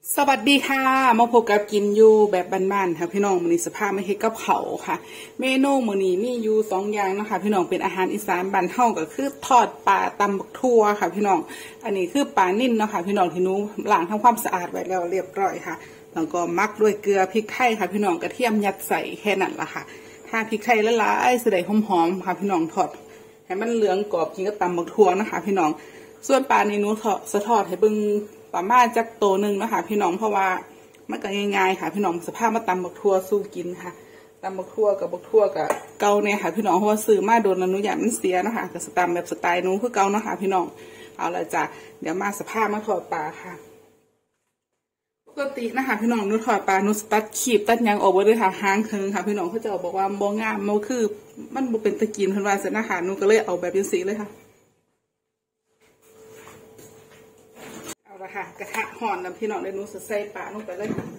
สวัสดีค่ะมาพบกับกินอยู่แบบบ้านๆค่ะพี่น้องมื้อนี้สภาพไม่เฮ็ดกับเขาค่ะเมนูมื้อนี้มีอยู่2อย่างนะคะพี่น้องเป็นอาหารอีสานบ้านเฮาก็คือทอดปลาตำบักทั่วค่ะพี่น้องอันนี้คือปลานิ่นเนาะค่ะพี่น้องที่หนูล้างทำความสะอาดไว้แล้วเรียบร้อยค่ะแล้วก็มักด้วยเกลือพริกไทยค่ะพี่น้องกระเทียมยัดใส่แค่นั้นละค่ะถ้าพริกไทยละลายสิได้หอมๆค่ะพี่น้องทอดให้มันเหลืองกรอบกินกับตำบักทั่วนะคะพี่น้องส่วนปลาในหนูทอดให้เบิ่งประมาณจักโตหนึ่งนะคะพี่น้องเพราะว่ามันก็ง่ายๆค่ะพี่น้องสภาพมาตำบักทั่วสู้กินค่ะตำบักทั่วกับบักทั่วกับเกาเนี่ยค่ะพี่น้องเพราะว่าซื้อมาโดนอนุญาตมันเสียนะคะกับสตำแบบสไตล์นู้คือเกาเนาะค่ะพี่น้องเอาละจ้ะเดี๋ยวมาสภาพมาทอดปลาค่ะปกตินะคะพี่น้องหนูทอดปลาหนูตัดขีบตัดยางออกไปเลยค่ะหางเคิงค่ะพี่น้องเขาจะบอกว่าบ่งามมันคือมันบ่เป็นตะกินเพิ่นว่าเสร็จนะคะหนูก็เลยเอาแบบเป็นสีเลยค่ะค่ะกระทะห่อนน้ำพี่น้องได้นู้ใส่ปลาลงไปเลยค่ะ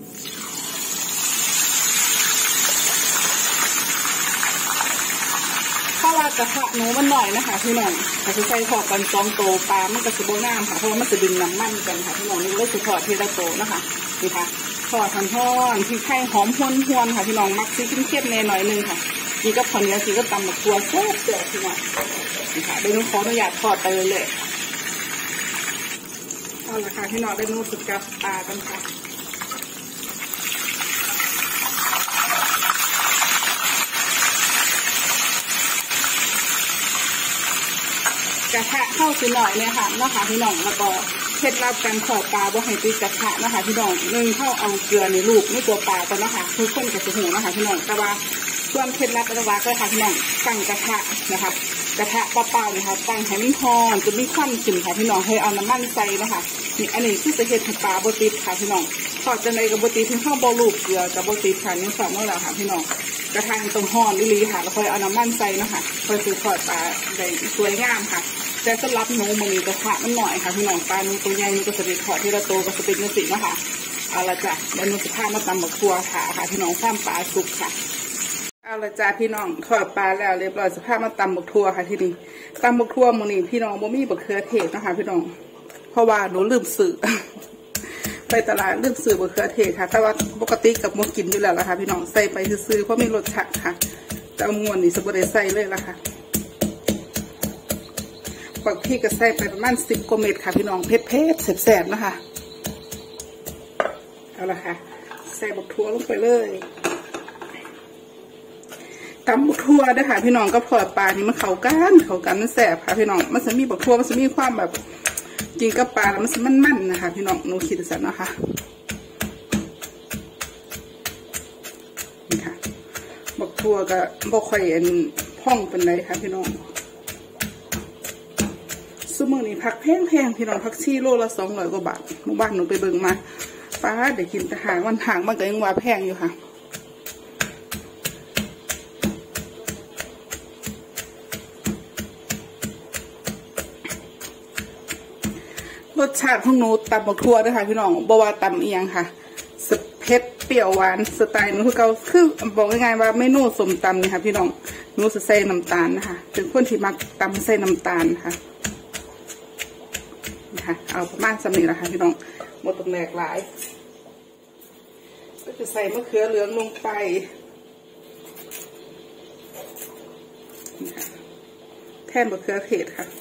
เพราะว่ากระทะหนูมันหน่อยนะคะพี่น้องถ้าจะใส่ทอดกัน2 โตปลามันก็จะโบงามค่ะเพราะว่ามันจะดึงน้ำมันกันค่ะพี่น้องนี่เลยจะทอดทีละโตนะคะนี่ค่ะทอดทันห่อนพริกไทยหอมหวนๆค่ะพี่น้องมักซีเข้มๆแน่หน่อยนึงค่ะนี่ก็พอเนื้อสีก็ตำแบบตัวแซ่บเจ๋อพี่น้องนี่ค่ะเดี๋ยวหนูขออนุญาตทอดไปเลยเอาละค่ะพี่น้องได้นูสุดกับปลากันค่ะกระทะเข้าสิหน่อยเนี่ยค่ะนะคะพี่น้องแล้วก็เคล็ดลับการทอดปลาบ่ให้ติดกระทะนะคะพี่น้อง1เข้าเอาเกลือในลูกไม่ตัวปลาก่อนนะคะคือคนกับจะหูนะคะพี่น้องแต่ว่าส่วนเคล็ดลับระวังก็ค่ะพี่น้องตั้งกระทะนะคะกระทะเปล่าๆนะคะตั้งให้มันร้อนจะมีควันขึ้นค่ะพี่น้องให้เอาน้ำมันใส่นะคะนี่อันนี้คือจะเห็ดปลาโบติดค่ะพี่น้องทอดจะในกับโบติดที่ข้าวโบลูกเกลือกับโบติดค่ะนี่สองเมื่อไหร่ค่ะพี่น้องกระทะตรงห่อนลิลีค่ะแล้วค่อยเอาน้ำมันใส่นะคะค่อยซื้อทอดปลาได้สวยงามค่ะแต่สำหรับหนูมันมีกระทะมันหน่อยค่ะพี่น้องปลาหนูตัวใหญ่หนูก็จะไปทอดที่ละโตก็จะเป็นเนื้อสีนะคะเอาละจ้ะแล้วหนูจะพามาตำบักทั่วค่ะพี่น้องข้ามปลาสุกค่ะเอาละจ้าพี่น้องทอดปลาแล้วเรียบร้อยสภาพมาตำบักทั่วค่ะที่นี่ตำบักทั่วมื้อนี้พี่น้องบ่มีบักเขือเทศนะคะพี่น้องเพราะว่าหนูลืมซื้อ ไปตลาดลืมซื้อบักเขือเทศค่ะแต่ว่าปกติกับหมูกินอยู่แล้วล่ะค่ะพี่น้องใส่ไปซื้อเพราะมีรสชาติค่ะแต่เอาม้วนนี่สบ่ได้ใส่เลยล่ะค่ะปักพี่ก็ใส่ไปประมาณ10 กว่าเม็ดค่ะพี่น้องเผ็ดๆแซ่บๆนะคะเอาละค่ะใส่บักทั่วลงไปเลยตำบักทั่วด้วยค่ะพี่น้องก็พอปลานี่มันเข้ากันมันแสบค่ะพี่น้องมันจะมีบักทั่วมันจะมีความแบบกินกับปลาแล้วมันจะมันๆนะคะพี่น้องหนูคิดสันนะคะนี่ค่ะบักทั่วก็บ่ค่อยพ่องเป็นไรค่ะพี่น้องซุมื้อนี้ผักแพงพี่น้องผักชีโลละ200 กว่าบาทหมู่บ้านหนูไปเบิ่งมาปลาเดี๋ยวกินแต่หางมันก็ยังว่าแพงอยู่ค่ะรสชาติของหนูตำบักทั่วด้วยค่ะพี่น้องบ่ว่าตำเอียงค่ะเผ็ดเปรี้ยวหวานสไตล์หนูคือเก่าคือบอกง่ายๆว่าเมนูส้มตำนี่ค่ะพี่น้องหนูจะใส่น้ำตาลนะคะเป็นคนที่มักตำใส่น้ำตาลค่ะนะคะเอาประมาณสำนี้แหละค่ะพี่น้องหมดตรงแหลกหลายก็จะใส่มะเขือเหลืองลงไปแทนมะเขือเทศค่ะ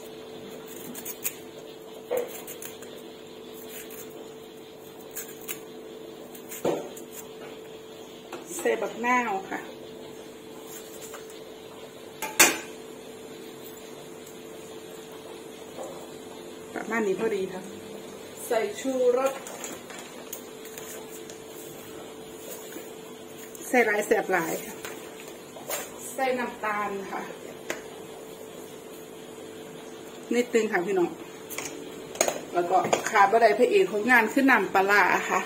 ใส่บักนาวค่ะประมาณนี้พอดีค่ะใส่ชูรสใส่หลายแสบหลายค่ะใส่น้ำตาลค่ะนิดนึงค่ะพี่น้องแล้วก็ขาบะไดพระเอกของงานขึ้นน้ำปลาค่ะ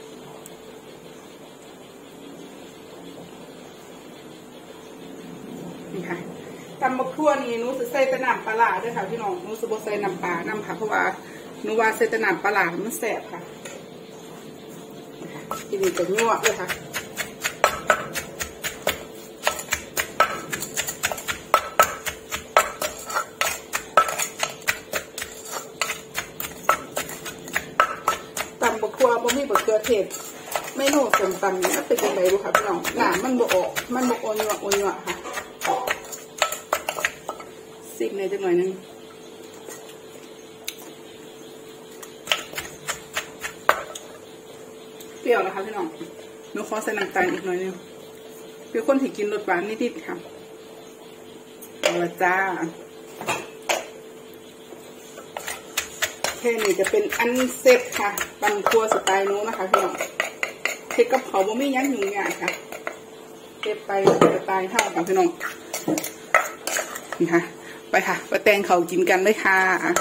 นี่ค่ะตำบักทั่วนี่หนูจะใส่แต่น้ำปลาด้วยค่ะพี่น้องหนูจะบ่ใส่น้ำปลาน้ำค่ะเพราะว่าหนูว่าใส่แต่น้ำปลามันแสบค่ะทีนี้จะยั่วเลยค่ะตำบักทั่วบ่มีบักเขือเทศเมนูส้มตำนี่มันเป็นยังไงดูค่ะพี่น้องหนามันบ่ออกมันบ่โอนยั่วค่ะซิกในจังหน่อยนึงเปรี้ยวนะคะพี่น้องหนูขอใส่น้ำตาลอีกหน่อยนึงเป็นคนที่กินรสหวานนิดๆค่ะเอาละจ้าแค่นี้จะเป็นอันเสร็จค่ะตำครัวสไตล์นู้นนะคะพี่น้องเฮ็ดกับเขาบ่มียั้งยุ่งยากค่ะเก็บไปสไตล์เท่าค่ะพี่น้องนี่ค่ะไปค่ะไปแต่งเขากินกันเลยค่ะ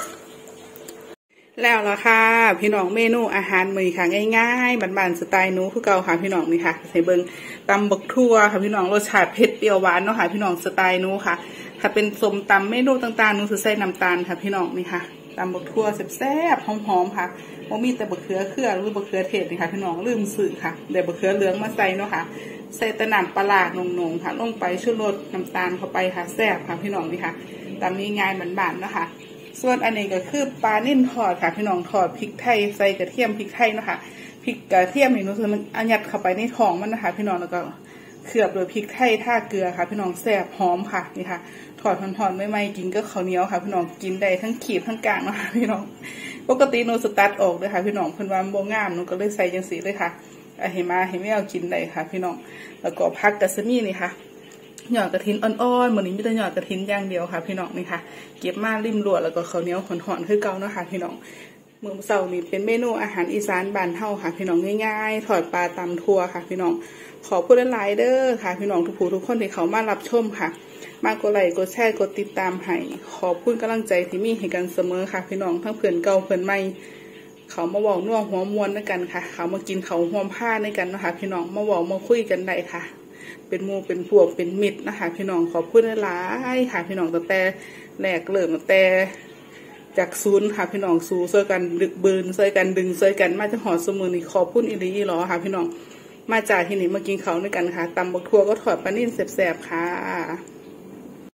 แล้วล่ะค่ะพี่น้องเมนูอาหารมื้อค่ะง่ายๆบ้านๆสไตล์นู้คือเก่าค่ะพี่น้องนี่ค่ะใส่เบิ่งตำบักทั่วค่ะพี่น้องรสชาติเผ็ดเปรี้ยวหวานเนาะค่ะพี่น้องสไตล์นู้ค่ะถ้าเป็นส้มตำเมนูต่างๆนู้คือใส่น้ำตาลค่ะพี่น้องนี่ค่ะตำบักทั่วแซ่บๆหอมๆค่ะบ่มีแต่บักเขือหรือบักเขือเทศนี่ค่ะพี่น้องลืมซื้อค่ะเดี๋ยวบักเขือเหลืองมาใส่เนาะค่ะใส่แต่น้ำปลาหนงๆค่ะลงไปชูรสน้ำตาลเข้าไปค่ะแซ่บค่ะพี่น้องนี่ค่ะตำนี้ง่ายบ้านๆเนาะค่ะส่วนอันนี้ก็คือปลานิ่มทอดค่ะพี่น้องทอดพริกไทยใส่กระเทียมพริกไทยเนาะค่ะพริกกระเทียมนี่นู้มันอัดยัดเข้าไปในท้องมันนะคะพี่น้องแล้วก็เขือบโดยพริกไทยท่าเกลือค่ะพี่น้องแซ่บหอมค่ะนี่ค่ะทอดไม่ไหม้กินก็ข้าวเหนียวค่ะพี่น้องกินได้ทั้งขีดทั้งกลางนะคะพี่น้องปกติหนูสตัดออกเลยค่ะพี่น้องเพิ่นว่าโบงามหนูก็เลยใส่จังสีเลยค่ะให้ไม่เอากินได้ค่ะพี่น้องแล้วก็พักกระสมี่นี่ค่ะหยอดกระถินอ่อนๆเหมือนนี้มีแต่หยอดกระถินอย่างเดียวค่ะพี่น้องนี่ค่ะเก็บมาริมรั้วแล้วก็ข้าวเหนียวหอนๆคือเก่าเนาะค่ะพี่น้องมื้อเช้านี้เป็นเมนูอาหารอีสานบ้านเฮาค่ะพี่น้องง่ายๆทอดปลาตำทั่วค่ะพี่น้องขอพูดหลายๆเด้อค่ะพี่น้องทุกผู้ทุกคนที่เขามารับชมค่ะมากกดไลค์กดแชร์กดติดตามให้ขอบคุณกำลังใจที่มีให้กันเสมอค่ะพี่น้องทั้งเพื่อนเก่าเพื่อนใหม่เขามาบอกน่วงหัวมวนด้วยกันค่ะเขามากินเขาห่วมผ้าด้วยกันนะคะพี่น้องมาบอกมาคุยกันได้ค่ะเป็นหมู่เป็นพวกเป็นมิตรนะคะพี่น้องขอบคุณหลายค่ะพี่น้องตั้งแต่แรกเริ่มตั้งแต่จากศูนย์ค่ะพี่น้องสู่ช่วยกันดึกบืนช่วยกันดึงช่วยกันมาจะหอดสมุนนี่ขอบคุณอีหลีอีหลอค่ะพี่น้องมาจากที่นี่มากินเขาด้วยกันค่ะตำบักทั่วก็ทอดปลานิ่มแซ่บๆค่ะ